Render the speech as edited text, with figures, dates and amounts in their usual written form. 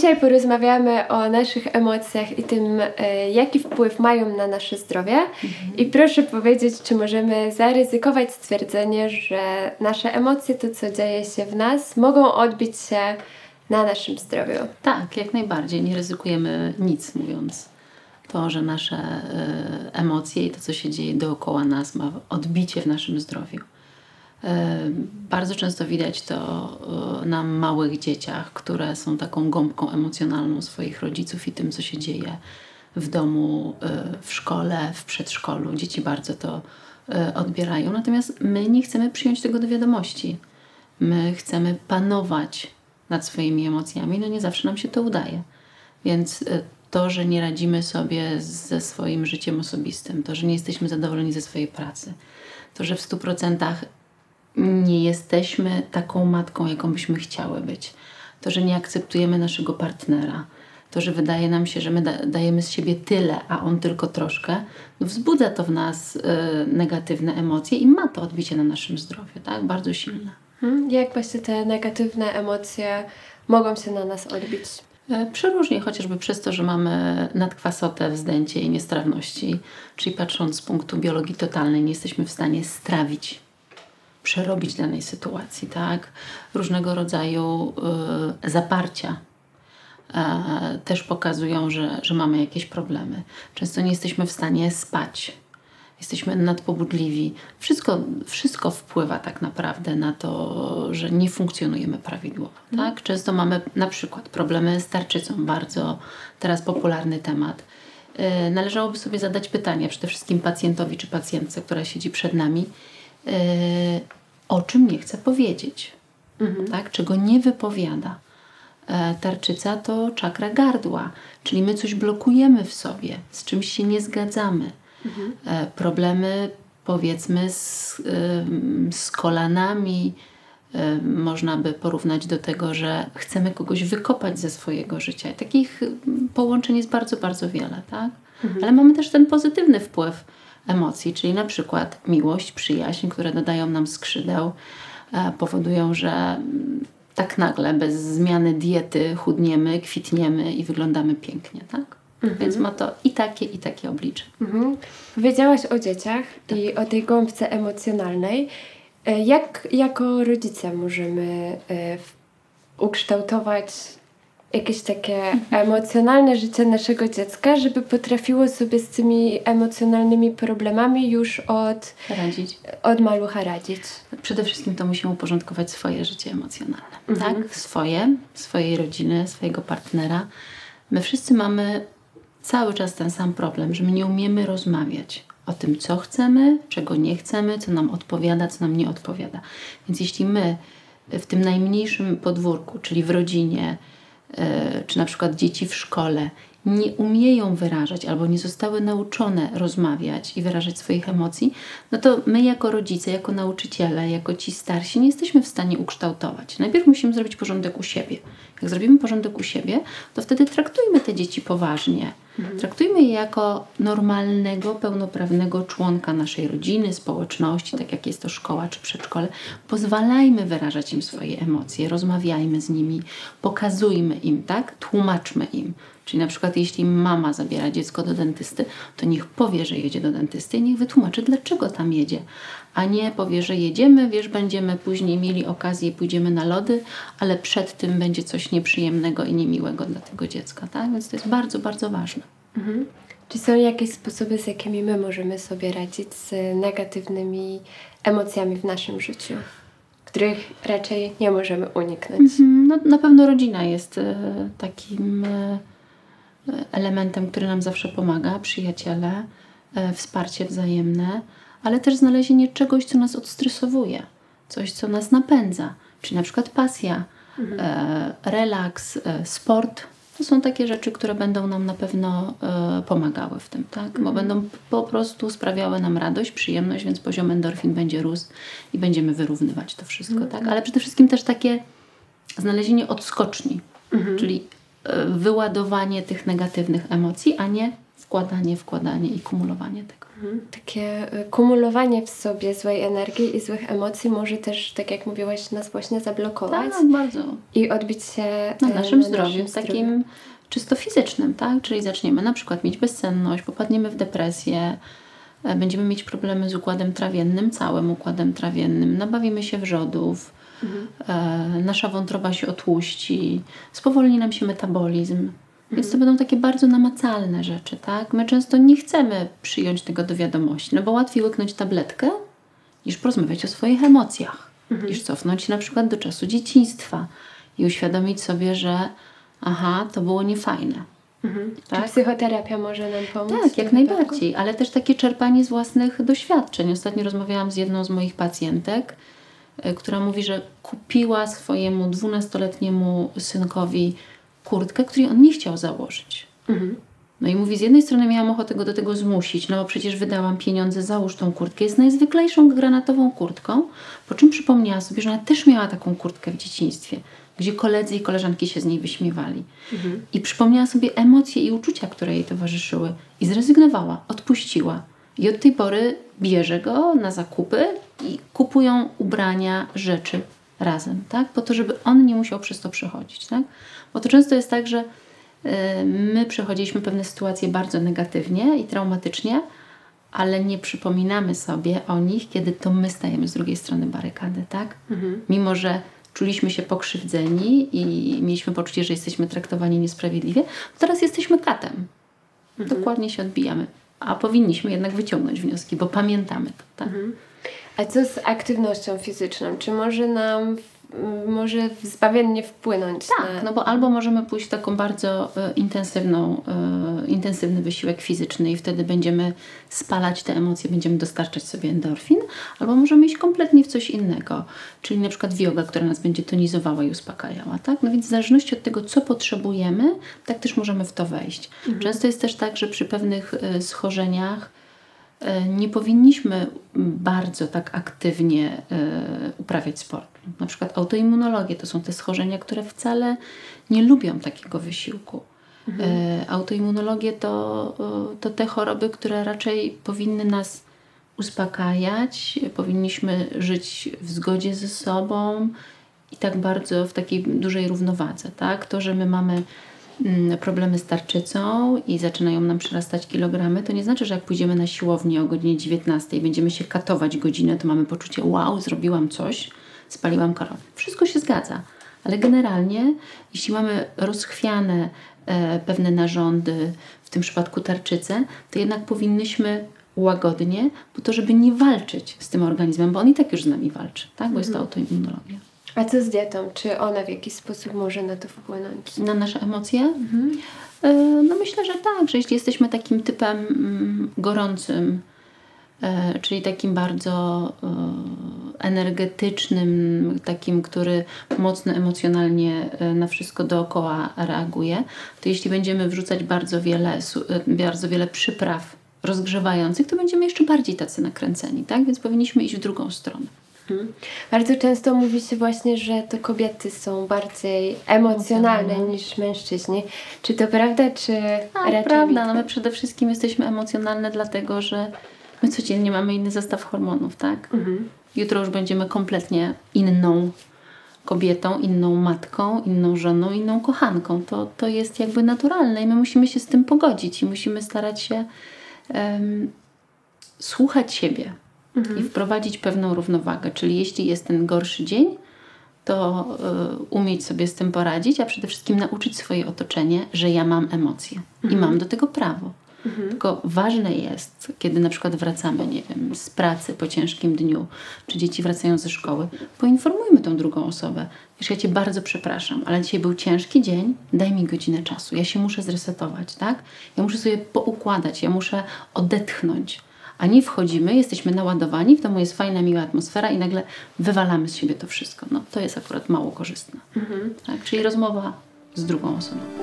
Dzisiaj porozmawiamy o naszych emocjach i tym, jaki wpływ mają na nasze zdrowie. I proszę powiedzieć, czy możemy zaryzykować stwierdzenie, że nasze emocje, to co dzieje się w nas, mogą odbić się na naszym zdrowiu? Tak, jak najbardziej. Nie ryzykujemy nic, mówiąc to, że nasze emocje i to, co się dzieje dookoła nas, ma odbicie w naszym zdrowiu. Bardzo często widać to na małych dzieciach, które są taką gąbką emocjonalną swoich rodziców i tym, co się dzieje w domu, w szkole, w przedszkolu. Dzieci bardzo to odbierają. Natomiast my nie chcemy przyjąć tego do wiadomości. My chcemy panować nad swoimi emocjami. No nie zawsze nam się to udaje. Więc to, że nie radzimy sobie ze swoim życiem osobistym, to, że nie jesteśmy zadowoleni ze swojej pracy, to, że w 100% nie jesteśmy taką matką, jaką byśmy chciały być. To, że nie akceptujemy naszego partnera. To, że wydaje nam się, że my dajemy z siebie tyle, a on tylko troszkę. No wzbudza to w nas negatywne emocje i ma to odbicie na naszym zdrowiu, tak? Bardzo silne. Jak właśnie te negatywne emocje mogą się na nas odbić? Przeróżnie, chociażby przez to, że mamy nadkwasotę, wzdęcie i niestrawności. Czyli patrząc z punktu biologii totalnej, nie jesteśmy w stanie strawić, przerobić danej sytuacji, tak? Różnego rodzaju zaparcia też pokazują, że mamy jakieś problemy. Często nie jesteśmy w stanie spać. Jesteśmy nadpobudliwi. Wszystko wpływa tak naprawdę na to, że nie funkcjonujemy prawidłowo. Tak? Często mamy na przykład problemy z tarczycą. Bardzo teraz popularny temat. Należałoby sobie zadać pytanie przede wszystkim pacjentowi czy pacjentce, która siedzi przed nami, o czym nie chce powiedzieć, tak? Czego nie wypowiada. Tarczyca to czakra gardła, czyli my coś blokujemy w sobie, z czymś się nie zgadzamy. Problemy powiedzmy z kolanami można by porównać do tego, że chcemy kogoś wykopać ze swojego życia. Takich połączeń jest bardzo, bardzo wiele, tak? Ale mamy też ten pozytywny wpływ emocji, czyli na przykład miłość, przyjaźń, które dodają nam skrzydeł, powodują, że tak nagle, bez zmiany diety chudniemy, kwitniemy i wyglądamy pięknie, tak? Więc ma to i takie oblicze. Powiedziałaś o dzieciach i o tej gąbce emocjonalnej. Jak jako rodzice możemy ukształtować jakieś takie emocjonalne życie naszego dziecka, żeby potrafiło sobie z tymi emocjonalnymi problemami już od malucha radzić? Przede wszystkim to musimy uporządkować swoje życie emocjonalne. Tak? Swojej rodziny, swojego partnera. My wszyscy mamy cały czas ten sam problem, że my nie umiemy rozmawiać o tym, co chcemy, czego nie chcemy, co nam odpowiada, co nam nie odpowiada. Więc jeśli my w tym najmniejszym podwórku, czyli w rodzinie, czy na przykład dzieci w szkole, nie umieją wyrażać albo nie zostały nauczone rozmawiać i wyrażać swoich emocji, no to my jako rodzice, jako nauczyciele, jako ci starsi nie jesteśmy w stanie ukształtować. Najpierw musimy zrobić porządek u siebie. Jak zrobimy porządek u siebie, to wtedy traktujmy te dzieci poważnie. Traktujmy je jako normalnego, pełnoprawnego członka naszej rodziny, społeczności, tak jak jest to szkoła czy przedszkole. Pozwalajmy wyrażać im swoje emocje, rozmawiajmy z nimi, pokazujmy im, tak? Tłumaczmy im. Czyli na przykład jeśli mama zabiera dziecko do dentysty, to niech powie, że jedzie do dentysty i niech wytłumaczy, dlaczego tam jedzie. A nie powie, że jedziemy, wiesz, będziemy później mieli okazję i pójdziemy na lody, ale przed tym będzie coś nieprzyjemnego i niemiłego dla tego dziecka. Tak? Więc to jest bardzo, bardzo ważne. Czy są jakieś sposoby, z jakimi my możemy sobie radzić z negatywnymi emocjami w naszym życiu, których raczej nie możemy uniknąć? No, na pewno rodzina jest takim elementem, który nam zawsze pomaga, przyjaciele, wsparcie wzajemne, ale też znalezienie czegoś, co nas odstresowuje, coś, co nas napędza, czyli na przykład pasja, relaks, sport. To są takie rzeczy, które będą nam na pewno pomagały w tym, tak? Bo będą po prostu sprawiały nam radość, przyjemność, więc poziom endorfin będzie rósł i będziemy wyrównywać to wszystko, tak? Ale przede wszystkim też takie znalezienie odskoczni, czyli wyładowanie tych negatywnych emocji, a nie wkładanie i kumulowanie tego. Takie kumulowanie w sobie złej energii i złych emocji może też, tak jak mówiłaś, nas właśnie zablokować. Tak, bardzo. I odbić się na naszym zdrowiu, takim czysto fizycznym, tak? Czyli zaczniemy na przykład mieć bezsenność, popadniemy w depresję, będziemy mieć problemy z układem trawiennym, całym układem trawiennym, nabawimy się wrzodów, nasza wątroba się otłuści, spowolni nam się metabolizm. Więc to będą takie bardzo namacalne rzeczy, tak? My często nie chcemy przyjąć tego do wiadomości, no bo łatwiej łyknąć tabletkę, niż porozmawiać o swoich emocjach. Niż cofnąć się na przykład do czasu dzieciństwa i uświadomić sobie, że to było niefajne. Tak? Czy psychoterapia może nam pomóc? Tak, jak najbardziej, ale też takie czerpanie z własnych doświadczeń. Ostatnio rozmawiałam z jedną z moich pacjentek, która mówi, że kupiła swojemu 12-letniemu synkowi kurtkę, której on nie chciał założyć. No i mówi, z jednej strony miałam ochotę go do tego zmusić, no bo przecież wydałam pieniądze, załóż tą kurtkę. Jest najzwyklejszą granatową kurtką, po czym przypomniała sobie, że ona też miała taką kurtkę w dzieciństwie, gdzie koledzy i koleżanki się z niej wyśmiewali. I przypomniała sobie emocje i uczucia, które jej towarzyszyły. I zrezygnowała, odpuściła. I od tej pory bierze go na zakupy i kupują ubrania, rzeczy razem, tak? Po to, żeby on nie musiał przez to przechodzić, tak? Bo to często jest tak, że my przechodziliśmy pewne sytuacje bardzo negatywnie i traumatycznie, ale nie przypominamy sobie o nich, kiedy to my stajemy z drugiej strony barykady, tak? Mimo że czuliśmy się pokrzywdzeni i mieliśmy poczucie, że jesteśmy traktowani niesprawiedliwie, to teraz jesteśmy katem. Dokładnie się odbijamy. A powinniśmy jednak wyciągnąć wnioski, bo pamiętamy to, tak? A co z aktywnością fizyczną? Czy może nam zbawiennie wpłynąć Tak, no bo albo możemy pójść w taką bardzo intensywny wysiłek fizyczny i wtedy będziemy spalać te emocje, będziemy dostarczać sobie endorfin, albo możemy iść kompletnie w coś innego, czyli na przykład w jogę, która nas będzie tonizowała i uspokajała, tak? No więc w zależności od tego, co potrzebujemy, tak też możemy w to wejść. Często jest też tak, że przy pewnych schorzeniach nie powinniśmy bardzo tak aktywnie uprawiać sportu. Na przykład autoimmunologię to są te schorzenia, które wcale nie lubią takiego wysiłku. Autoimmunologię to te choroby, które raczej powinny nas uspokajać, powinniśmy żyć w zgodzie ze sobą i tak bardzo w takiej dużej równowadze. Tak? To, że my mamy problemy z tarczycą i zaczynają nam przyrastać kilogramy, to nie znaczy, że jak pójdziemy na siłownię o godzinie 19 i będziemy się katować godzinę, to mamy poczucie, wow, zrobiłam coś, spaliłam kalorie. Wszystko się zgadza, ale generalnie, jeśli mamy rozchwiane pewne narządy, w tym przypadku tarczycę, to jednak powinnyśmy łagodnie, po to, żeby nie walczyć z tym organizmem, bo on i tak już z nami walczy, tak? Bo jest to autoimmunologia. A co z dietą? Czy ona w jakiś sposób może na to wpłynąć? Na nasze emocje? No myślę, że tak, że jeśli jesteśmy takim typem gorącym, czyli takim bardzo energetycznym, takim, który mocno emocjonalnie na wszystko dookoła reaguje, to jeśli będziemy wrzucać bardzo wiele przypraw rozgrzewających, to będziemy jeszcze bardziej tacy nakręceni, tak? Więc powinniśmy iść w drugą stronę. Bardzo często mówi się właśnie, że to kobiety są bardziej emocjonalne niż mężczyźni. Czy to prawda, czy raczej prawda. No my przede wszystkim jesteśmy emocjonalne dlatego, że my codziennie mamy inny zestaw hormonów, tak? Jutro już będziemy kompletnie inną kobietą, inną matką, inną żoną, inną kochanką. To jest jakby naturalne i my musimy się z tym pogodzić i musimy starać się słuchać siebie. I wprowadzić pewną równowagę. Czyli jeśli jest ten gorszy dzień, to umieć sobie z tym poradzić, a przede wszystkim nauczyć swoje otoczenie, że ja mam emocje i mam do tego prawo. Tylko ważne jest, kiedy na przykład wracamy, nie wiem, z pracy po ciężkim dniu, czy dzieci wracają ze szkoły, poinformujmy tą drugą osobę. Wiesz, ja Cię bardzo przepraszam, ale dzisiaj był ciężki dzień, daj mi godzinę czasu. Ja się muszę zresetować, tak? Ja muszę sobie poukładać, ja muszę odetchnąć. A nie wchodzimy, jesteśmy naładowani, w domu jest fajna, miła atmosfera i nagle wywalamy z siebie to wszystko. No to jest akurat mało korzystne. Tak? Czyli rozmowa z drugą osobą.